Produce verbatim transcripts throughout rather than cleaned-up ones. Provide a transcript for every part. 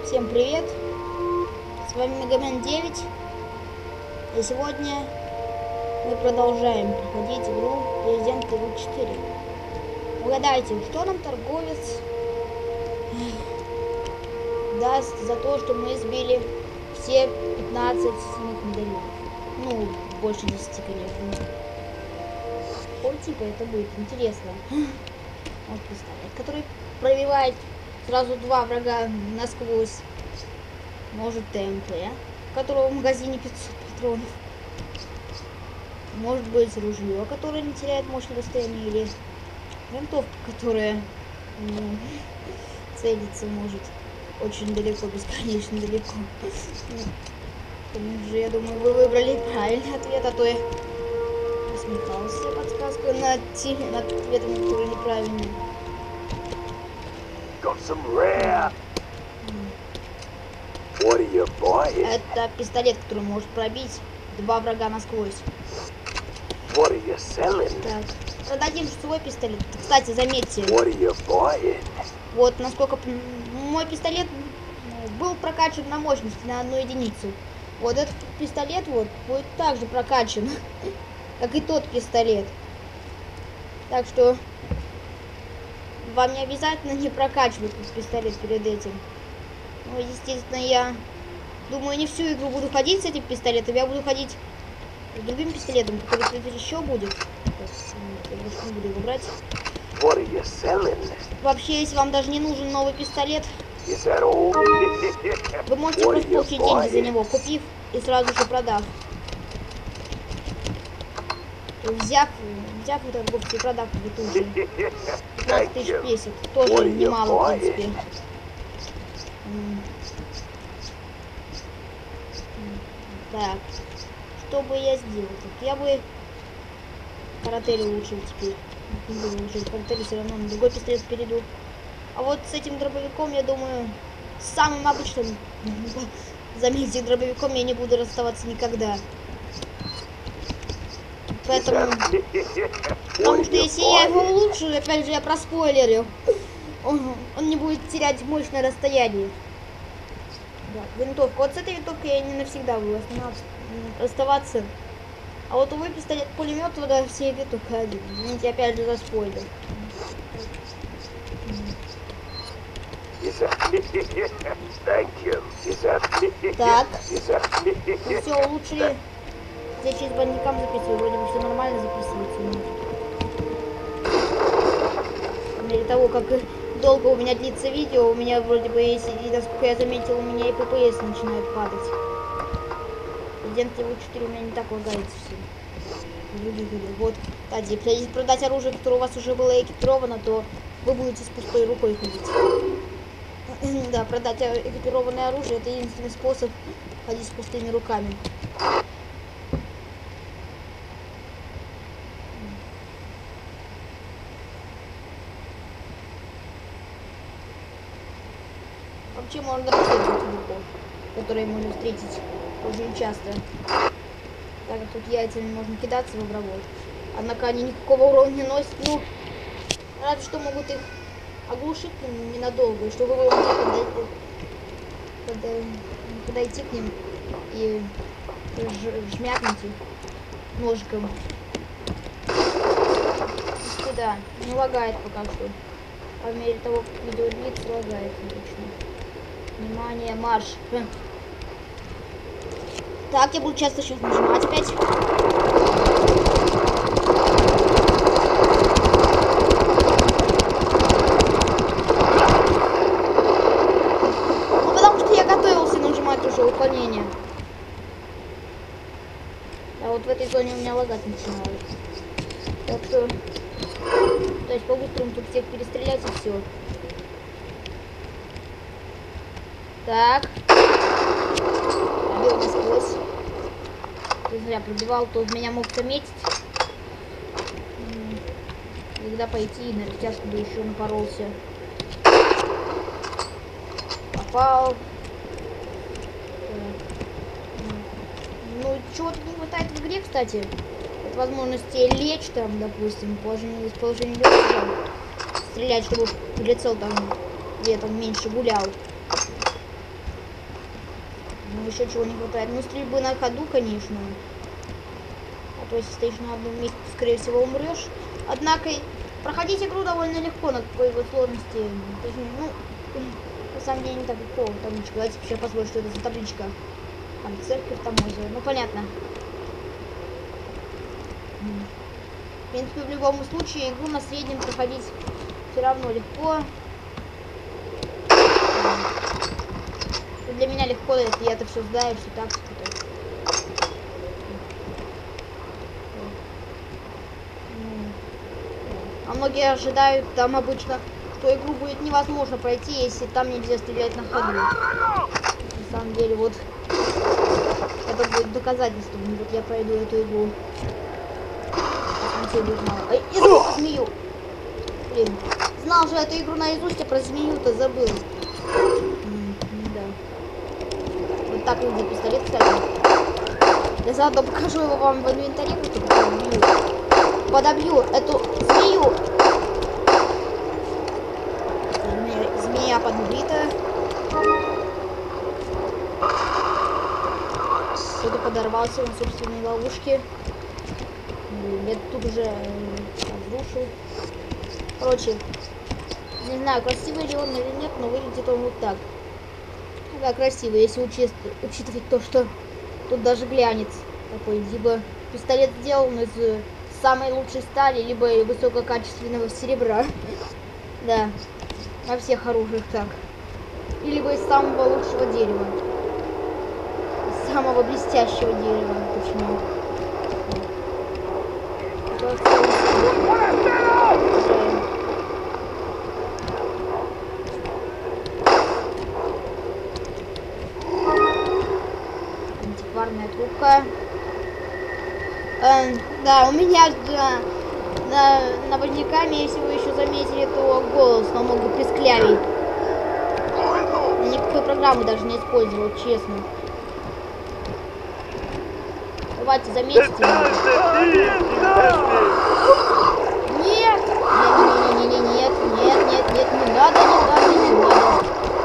Всем привет! С вами Мегамен девять. И сегодня мы продолжаем проходить игру Resident Evil четыре. Угадайте, что нам торговец даст за то, что мы сбили все пятнадцать синих медальонов. Ну, больше десяти, конечно. Ой, типа, это будет интересно. Вот пистолет, который пробивает сразу два врага насквозь. Может ТМП, у которого в магазине пятьсот патронов. Может быть ружье, которое не теряет мощное расстояние, или винтовка, которая ну, целиться может очень далеко, бесконечно далеко. Же, я думаю, вы выбрали правильный ответ, а то я посмехался подсказкой над, над ответом, который неправильный. Got some rare. What are you buying? Это пистолет, который может пробить два врага насквозь. What are you selling? Так, продадим свой пистолет. Кстати, заметьте, What are you buying? вот насколько мой пистолет был прокачан на мощность на одну единицу. Вот этот пистолет вот будет также прокачан, как и тот пистолет. Так что вам не обязательно не прокачивать пистолет перед этим. Ну, естественно, я думаю, не всю игру буду ходить с этим пистолетом. Я буду ходить с другим пистолетом, который еще будет. Я больше не буду его брать. What are you selling? Вообще, если вам даже не нужен новый пистолет, Is that all? вы можете What просто are you получить деньги за buying? него, купив и сразу же продав. Взяв, взяв у торговца и продав его тут же. пятнадцать тысяч песет. Тоже What are you немало, в принципе. buying? М. Так, что бы я сделал? Так, я бы каратель улучшил теперь. Не буду улучшить каратель, все равно на другой пистолет перейду. А вот с этим дробовиком, я думаю, самым обычным, заметьте, дробовиком я не буду расставаться никогда. Поэтому, потому что если я его улучшу, опять же я проспойлерю, он, он не будет терять мощное расстояние. Да, винтовка. Вот с этой винтовкой я не навсегда буду оставаться. А вот увы, пистолет-пулемет туда все идут только один. Извините, опять же за спойлер. Так, ну все, улучшили. Здесь через бандикам записываю, вроде бы все нормально записывается. По мере того, как долго у меня длится видео, у меня вроде бы, если, насколько я заметил, у меня и пэ пэ эс начинает падать. Resident Evil четыре у меня не так лагается все. Вот, кстати, если продать оружие, которое у вас уже было экипировано, то вы будете с пустой рукой ходить. Да, продать экипированное оружие — это единственный способ ходить с пустыми руками. Вообще можно преследовать легко, которые можно встретить очень часто. Так как тут яйцами можно кидаться в врагов. Однако они никакого урона не носят. Ну, разве что могут их оглушить ненадолго, и чтобы вы могли подойти, подойти, подойти к ним и жмякнуть их ножиком. Да, не лагает пока что. По мере того, как видео длится, лагает обычно. Внимание, марш. Так, я буду часто сейчас нажимать опять. Ну, потому что я готовился нажимать уже уклонение. А вот в этой зоне у меня лагать начинает. Так что, то есть по-быстрому тут всех перестрелять и все. Так. Пробил насквозь. То зря пробивал, то меня мог заметить. И когда пойти, на растяжку бы еще напоролся. Попал. Ну, чего-то не хватает в игре, кстати. От возможности лечь там, допустим, положение, положение лежа, стрелять, чтобы прицел там где-то меньше гулял. еще чего не хватает. Ну, стрельбы на ходу, конечно. А то если стоишь на одном месте, скорее всего, умрешь. Однако, проходить игру довольно легко на такой вот сложности. То есть, ну, на самом деле не так легко. Табличка. Давайте сейчас посмотрим, что это за табличка. Там церковь, там озеро. Ну, понятно. В принципе, в любом случае, игру на среднем проходить все равно легко. Для меня легко, если я это все знаю, все так, все так. А многие ожидают там обычно, что игру будет невозможно пройти, если там нельзя стрелять на ходу. На самом деле, вот это будет доказательством. Вот я пройду эту игру. Ай, я забыл про змею. Блин, знал же эту игру наизусть, а про змею-то забыл. М, да. Вот так выглядит пистолет, кстати. Я заодно покажу его вам в инвентаре, как я подобью. Подобью эту змею. Змея, змея подбита. Кто-то подорвался на собственной ловушке. Я тут уже разрушил. Короче, не знаю, красивый ли он или нет, но выглядит он вот так. Да, красивый, если учесть, учитывать то, что тут даже глянец такой. Либо пистолет сделан из самой лучшей стали, либо высококачественного серебра. Да, на всех оружиях так. И либо из самого лучшего дерева. Из самого блестящего дерева, точнее. Антикварная трубка. Э, да, у меня да, на, на бандикаме, если вы еще заметили, то голос намного писклявей. Я никакой программы даже не использовал, честно. Давайте заметите. Нет! Не-не-не-не-не, нет, нет, нет, нет, не надо, не надо, не надо.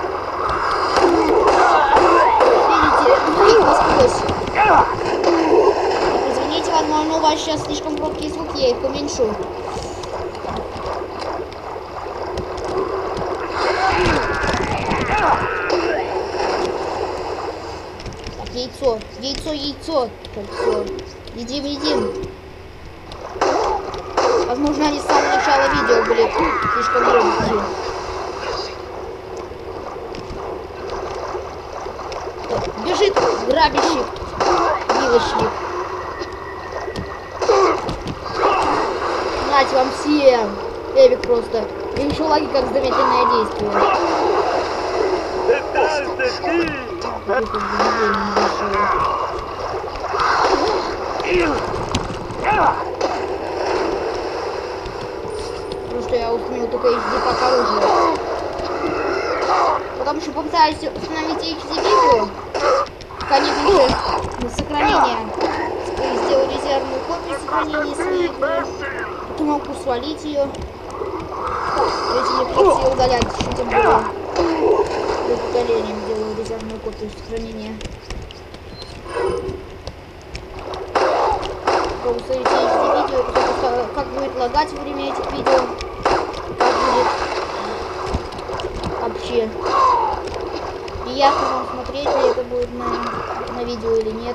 Видите, насквозь. Извините, возможно, у вас сейчас слишком громкие звуки, я их уменьшу. Так, яйцо, яйцо, яйцо. Так, все. Едим, едим. Возможно, они с самого начала видео были слишком громкие. Бежит грабящий, вилочник. Нате вам всем. Эпик просто. И еще лаги как замедленное действие. Потому что я установил только эйч ди пока оружие. Потом еще попытаюсь установить эйч ди видео. Конечно же, сохранение. Сделаю резервную копию сохранения своей игры. Потом могу свалить ее. Эти не придется ее удалять, что тем более. С удалением делаю резервную копию сохранения. Попробую смотреть эйч ди видео, потому как будет лагать во время этих видео. Как будет вообще. Приятно вам смотреть, ли это будет на, на видео или нет.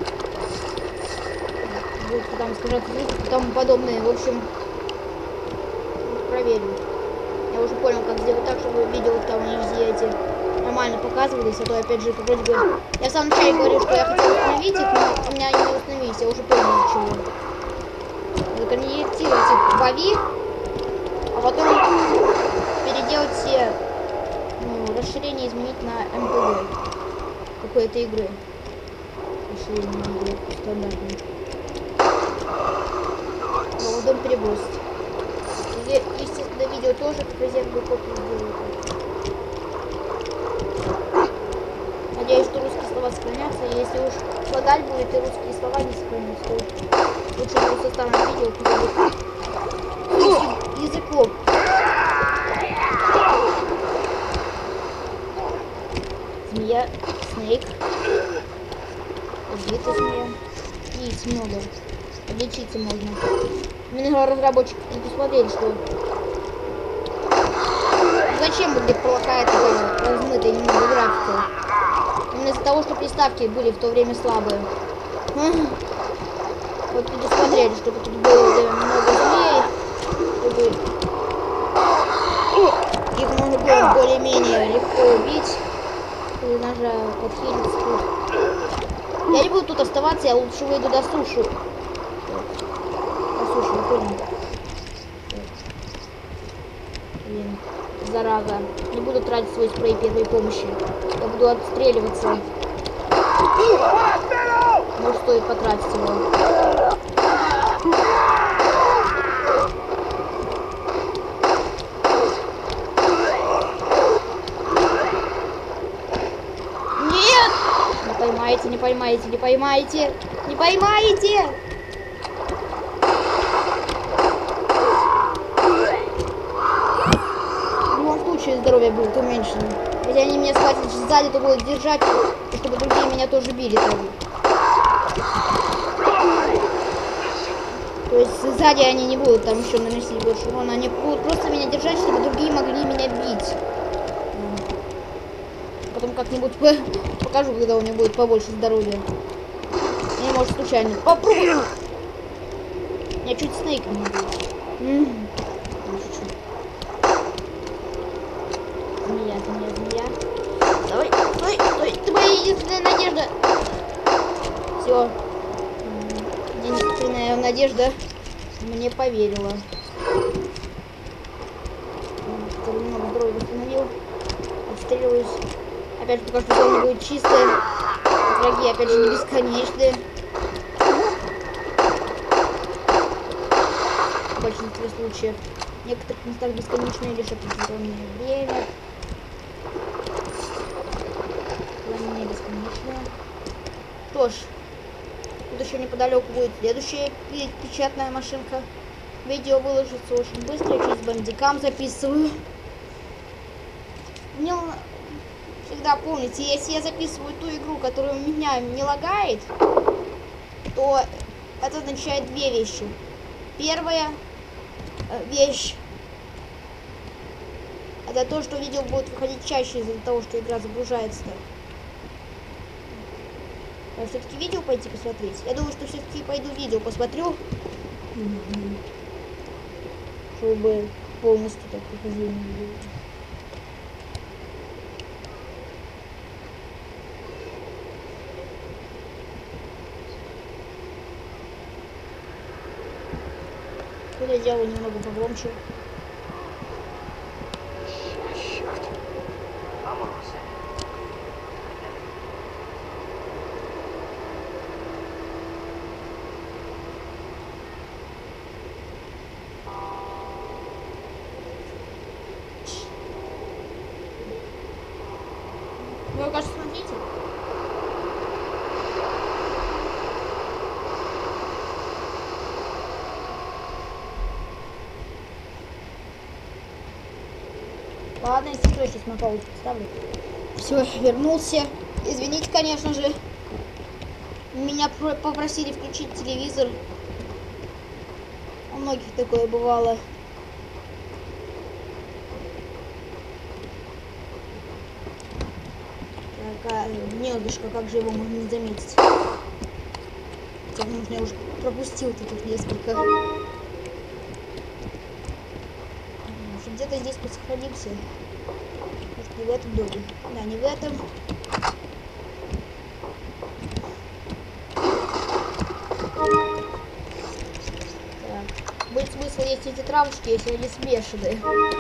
Будет там искажаться звук и тому подобное. В общем, проверю. Я уже понял, как сделать так, чтобы видео там везде эти нормально показывались, а то опять же, как вроде бы... Я в самом начале говорил, что я хотел установить их, но у меня они не установились, я уже понял для чего. Законвертировать их в ави, а потом переделать все ну, расширение, изменить на эм пэ гэ какой-то игры. Расширение игры стандартное. Молодом перебросить. Естественно, видео тоже как резервную копию сделаю. Надеюсь, что русские слова сохранятся. Если уж лагать будет и русские слова не сохранятся, то лучше будет составить видео, куда будет языком. Змея. Снейк. Убита змея. Яиц много. Подлечиться можно. Именно разработчики посмотрели, что... Зачем будет плохая такая размытая немного графика? Именно из-за того, что приставки были в то время слабые. Вот предусмотрели, чтобы тут было много змей, чтобы их можно было более-менее легко убить. И ножа подхилиться тут. Я не буду тут оставаться, я лучше выйду до суши. До суши, выходим. Блин, зараза. Не буду тратить свой спрей первой помощи. Я буду отстреливаться. Может, стоит потратить его. Нет! Не поймаете, не поймаете, не поймаете, не поймаете! В любом случае здоровье будет уменьшено. Если они меня схватят сзади, то будут держать, чтобы другие меня тоже били. То есть сзади они не будут там еще наносить больше урона, они будут просто меня держать, чтобы другие могли меня бить. Потом как-нибудь покажу, когда у меня будет побольше здоровья. Или может случайно. Попробую! Я чуть снейком не был. Змея, змея, змея. Давай, стой, стой, ты моя единственная надежда. Все. Единственная надежда мне поверила. Немного здоровья восстановил. Отстреливаюсь. Опять же, пока что зона будет чистая. Враги, опять же, не бесконечные. В большинстве случаев. В некоторых местах бесконечные лишь определенное время. Не бесконечное. Что ж, тут еще неподалеку будет следующая печатная машинка. Видео выложится очень быстро. Через бандикам записываю. Мне всегда помните, если я записываю ту игру, которая у меня не лагает, то это означает две вещи. Первая вещь — это то, что видео будет выходить чаще из-за того, что игра загружается. А все-таки видео пойти посмотреть. Я думаю, что все-таки пойду видео посмотрю, чтобы полностью так прохождение делать. Я делаю немного погромче. Вы, кажется, смотрите. Ладно, если что, сейчас на паузу поставлю. Все, вернулся. Извините, конечно же. Меня попросили включить телевизор. У многих такое бывало. Такая гнездышко, как же его можно не заметить. Хотя, может, я уже пропустил таких несколько. Где-то здесь сохранился. Может, не в этом доме. Да, не в этом. Так. Будет смысл есть эти травушки, если они смешанные.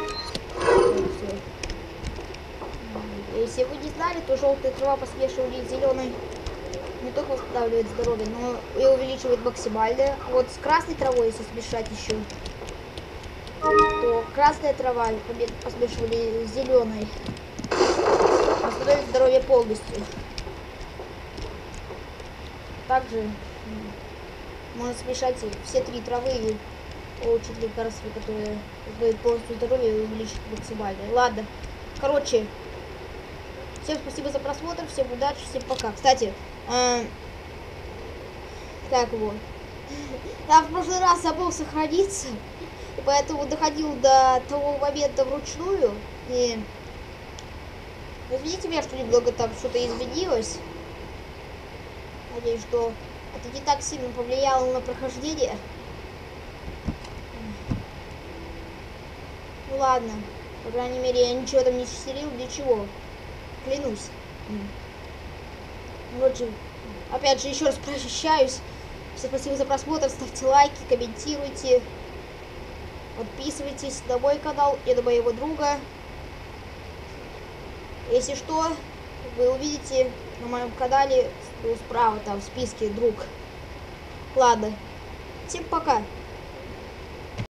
Если вы не знали, то желтая трава по смешиванию с зеленой не только восстанавливает здоровье, но и увеличивает максимальное. Вот с красной травой, если смешать еще, то красная трава по смешиванию с зеленой восстановит здоровье полностью. Также можно смешать все три травы и получить лекарства, которые дают полностью здоровье и увеличить максимальное. Ладно, короче, Всем спасибо за просмотр, всем удачи, всем пока. Кстати, э, так вот. Я в прошлый раз забыл сохраниться, и поэтому доходил до того момента вручную. И извините меня, что немного там что-то изменилось. Надеюсь, что это не так сильно повлияло на прохождение. Ну ладно, по крайней мере, я ничего там не чистерил, ничего. Клянусь. Короче, опять же, еще раз прощаюсь. Всем спасибо за просмотр, ставьте лайки, комментируйте, подписывайтесь на мой канал и на моего друга. Если что, вы увидите на моем канале, ну, справа там в списке друг. Ладно, всем пока.